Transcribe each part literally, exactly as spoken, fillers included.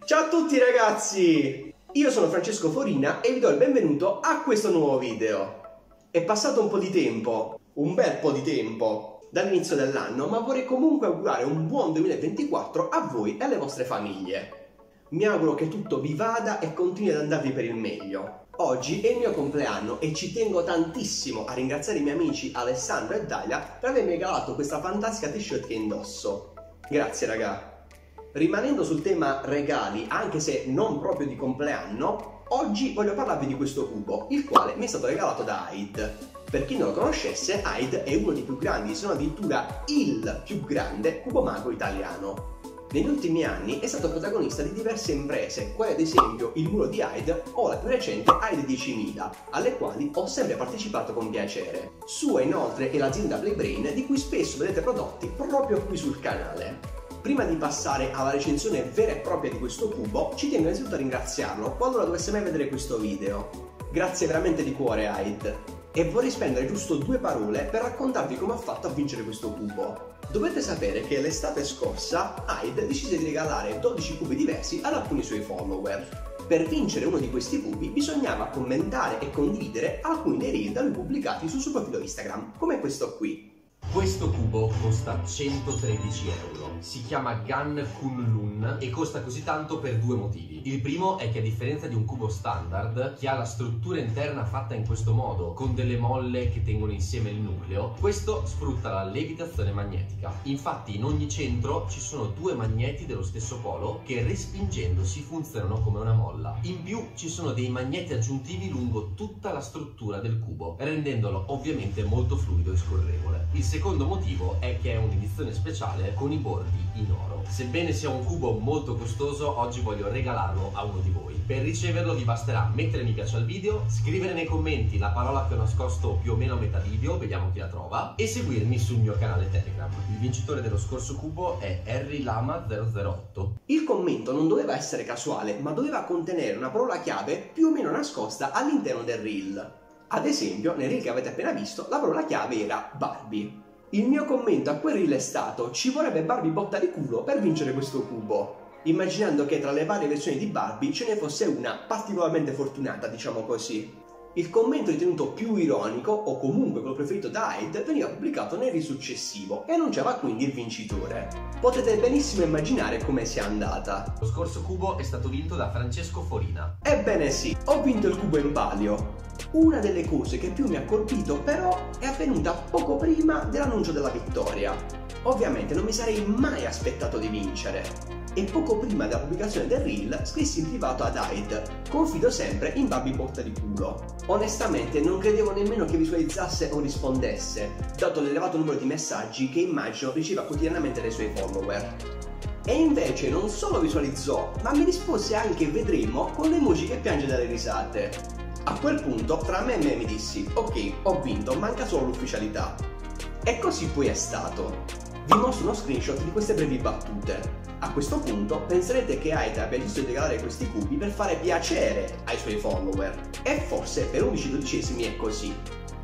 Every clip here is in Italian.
Ciao a tutti ragazzi! Io sono Francesco Forina e vi do il benvenuto a questo nuovo video. È passato un po' di tempo, un bel po' di tempo, dall'inizio dell'anno, ma vorrei comunque augurare un buon duemilaventiquattro a voi e alle vostre famiglie. Mi auguro che tutto vi vada e continui ad andarvi per il meglio. Oggi è il mio compleanno e ci tengo tantissimo a ringraziare i miei amici Alessandro e Dalia per avermi regalato questa fantastica t-shirt che indosso. Grazie raga. Rimanendo sul tema regali, anche se non proprio di compleanno, oggi voglio parlarvi di questo cubo, il quale mi è stato regalato da Aid. Per chi non lo conoscesse, Aid è uno dei più grandi, se non addirittura il più grande cubo mago italiano. Negli ultimi anni è stato protagonista di diverse imprese, quali ad esempio il muro di Aid o la più recente Aid diecimila, alle quali ho sempre partecipato con piacere. Sua inoltre è l'azienda Playbrain, di cui spesso vedete prodotti proprio qui sul canale. Prima di passare alla recensione vera e propria di questo cubo, ci tengo innanzitutto a ringraziarlo qualora dovesse mai vedere questo video. Grazie veramente di cuore Aid. E vorrei spendere giusto due parole per raccontarvi come ho fatto a vincere questo cubo. Dovete sapere che l'estate scorsa Aid decise di regalare dodici cubi diversi ad alcuni suoi follower. Per vincere uno di questi cubi bisognava commentare e condividere alcuni dei reel da lui pubblicati sul suo profilo Instagram, come questo qui. Questo cubo costa centotredici euro, si chiama Gan Kun Lun e costa così tanto per due motivi. Il primo è che a differenza di un cubo standard, che ha la struttura interna fatta in questo modo, con delle molle che tengono insieme il nucleo, questo sfrutta la levitazione magnetica. Infatti in ogni centro ci sono due magneti dello stesso polo che respingendosi funzionano come una molla. In più ci sono dei magneti aggiuntivi lungo tutta la struttura del cubo, rendendolo ovviamente molto fluido e scorrevole. Il secondo motivo è che è un'edizione speciale con i bordi in oro. Sebbene sia un cubo molto costoso, oggi voglio regalarlo a uno di voi. Per riceverlo vi basterà mettere mi piace al video, scrivere nei commenti la parola che ho nascosto più o meno a metà video, vediamo chi la trova, e seguirmi sul mio canale Telegram. Il vincitore dello scorso cubo è Harry Lama zero zero otto. Il commento non doveva essere casuale, ma doveva contenere una parola chiave più o meno nascosta all'interno del reel. Ad esempio, nel reel che avete appena visto, la parola chiave era Barbie. Il mio commento a quel reel è stato: ci vorrebbe Barbie botta di culo per vincere questo cubo, immaginando che tra le varie versioni di Barbie ce ne fosse una particolarmente fortunata, diciamo così. Il commento ritenuto più ironico, o comunque quello preferito da Aid, veniva pubblicato nel reel successivo e annunciava quindi il vincitore. Potete benissimo immaginare come sia andata. Lo scorso cubo è stato vinto da Francesco Forina. Ebbene sì, ho vinto il cubo in palio. Una delle cose che più mi ha colpito però è avvenuta poco prima dell'annuncio della vittoria. Ovviamente non mi sarei mai aspettato di vincere. E poco prima della pubblicazione del reel scrissi in privato ad Aid: confido sempre in Barbie botta di culo. Onestamente non credevo nemmeno che visualizzasse o rispondesse, dato l'elevato numero di messaggi che immagino riceva quotidianamente dai suoi follower. E invece non solo visualizzò, ma mi rispose anche vedremo con le emoji che piange dalle risate. A quel punto tra me e me mi dissi: ok, ho vinto, manca solo l'ufficialità. E così poi è stato. Vi mostro uno screenshot di queste brevi battute. A questo punto penserete che Aid abbia deciso di regalare questi cubi per fare piacere ai suoi follower. E forse per undici dodicesimi è così.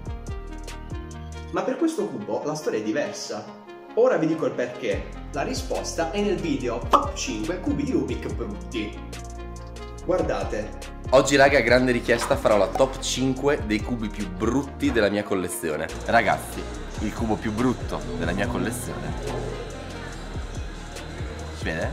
Ma per questo cubo la storia è diversa. Ora vi dico il perché. La risposta è nel video top cinque cubi di Rubik brutti. Guardate. Oggi raga, grande richiesta, farò la top cinque dei cubi più brutti della mia collezione. Ragazzi, il cubo più brutto della mia collezione, si vede?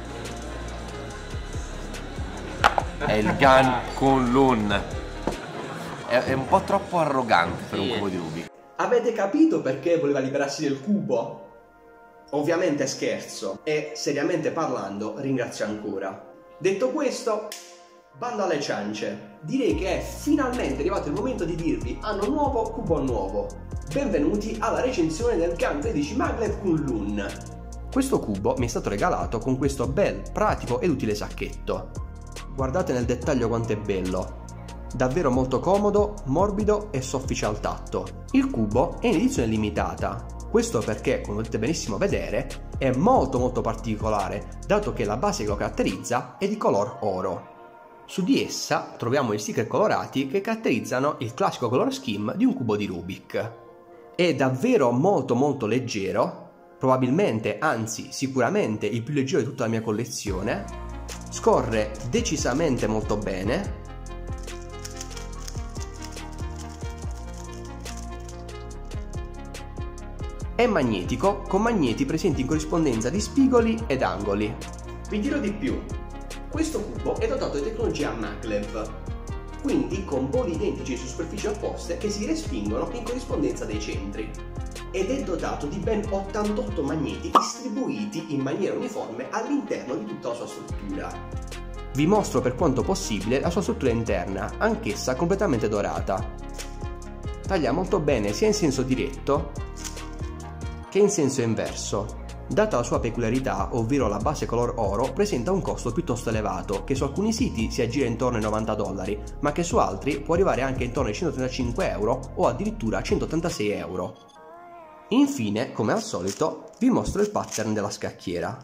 È il Gan Kun Lun. È, è un po' troppo arrogante per un cubo di Rubik. Avete capito perché voleva liberarsi del cubo? Ovviamente scherzo, e seriamente parlando ringrazio ancora. Detto questo, bando alle ciance. Direi che è finalmente arrivato il momento di dirvi anno nuovo, cubo nuovo. Benvenuti alla recensione del Gan tredici Maglev Kun Lun. Questo cubo mi è stato regalato con questo bel, pratico ed utile sacchetto. Guardate nel dettaglio quanto è bello. Davvero molto comodo, morbido e soffice al tatto. Il cubo è in edizione limitata. Questo perché, come potete benissimo vedere, è molto molto particolare, dato che la base che lo caratterizza è di color oro. Su di essa troviamo gli sticker colorati che caratterizzano il classico color scheme di un cubo di Rubik. È davvero molto molto leggero, probabilmente, anzi sicuramente il più leggero di tutta la mia collezione, Scorre decisamente molto bene. È magnetico, con magneti presenti in corrispondenza di spigoli ed angoli. Vi dirò di più, questo cubo è dotato di tecnologia maglev, quindi con poli identici su superfici opposte che si respingono in corrispondenza dei centri, ed è dotato di ben ottantotto magneti distribuiti in maniera uniforme all'interno di tutta la sua struttura. Vi mostro per quanto possibile la sua struttura interna, anch'essa completamente dorata. Taglia molto bene sia in senso diretto che in senso inverso. Data la sua peculiarità, ovvero la base color oro, presenta un costo piuttosto elevato, che su alcuni siti si aggira intorno ai novanta dollari, ma che su altri può arrivare anche intorno ai centotrentacinque euro o addirittura centottantasei euro. Infine, come al solito, vi mostro il pattern della scacchiera.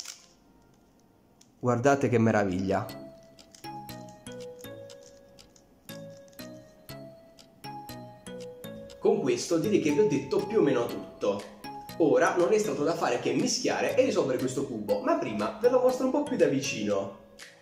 Guardate che meraviglia! Con questo direi che vi ho detto più o meno tutto. Ora non è stato da fare che mischiare e risolvere questo cubo, ma prima ve lo mostro un po' più da vicino.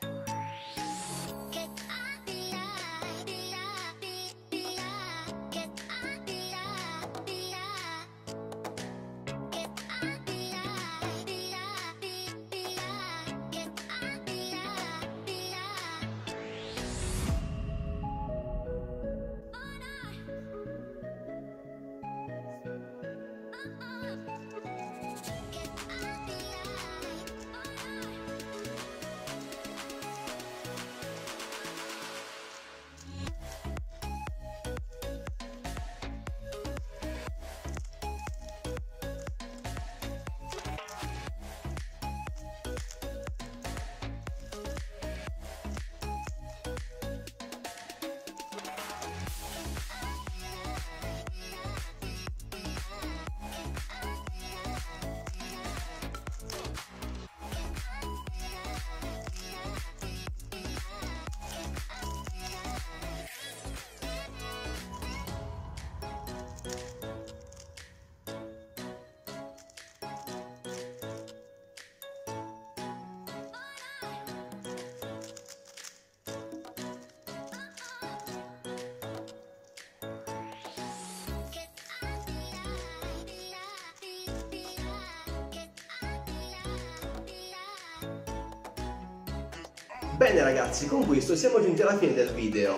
Bene ragazzi, con questo siamo giunti alla fine del video.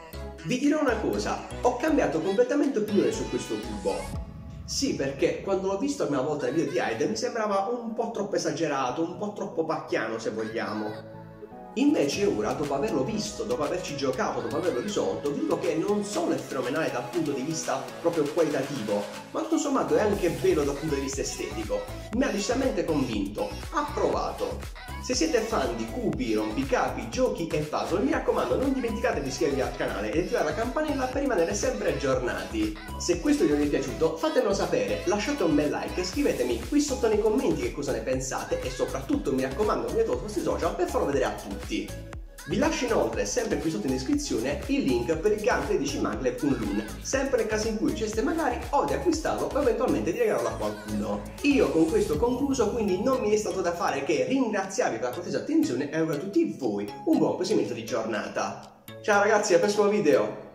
Vi dirò una cosa, ho cambiato completamente opinione su questo cubo. Sì, perché quando l'ho visto la prima volta nel video di Aiden mi sembrava un po' troppo esagerato, un po' troppo pacchiano se vogliamo. Invece ora, dopo averlo visto, dopo averci giocato, dopo averlo risolto, vi dico che non solo è fenomenale dal punto di vista proprio qualitativo, ma tutto sommato è anche bello dal punto di vista estetico. Mi ha decisamente convinto, approvato. Se siete fan di cubi, rompicapi, giochi e puzzle, mi raccomando non dimenticate di iscrivervi al canale e attivare la campanella per rimanere sempre aggiornati. Se questo video vi è piaciuto fatemelo sapere, lasciate un bel like, scrivetemi qui sotto nei commenti che cosa ne pensate e soprattutto mi raccomando mettete i vostri social per farlo vedere a tutti. Vi lascio inoltre, sempre qui sotto in descrizione, il link per il Gun tredici Maglev Kunlun, sempre nel caso in cui diceste magari o di acquistarlo o eventualmente di regalarlo a qualcuno. Io con questo ho concluso, quindi non mi è stato da fare che ringraziarvi per la cortese attenzione e auguro a tutti voi un buon proseguimento di giornata. Ciao ragazzi, al prossimo video!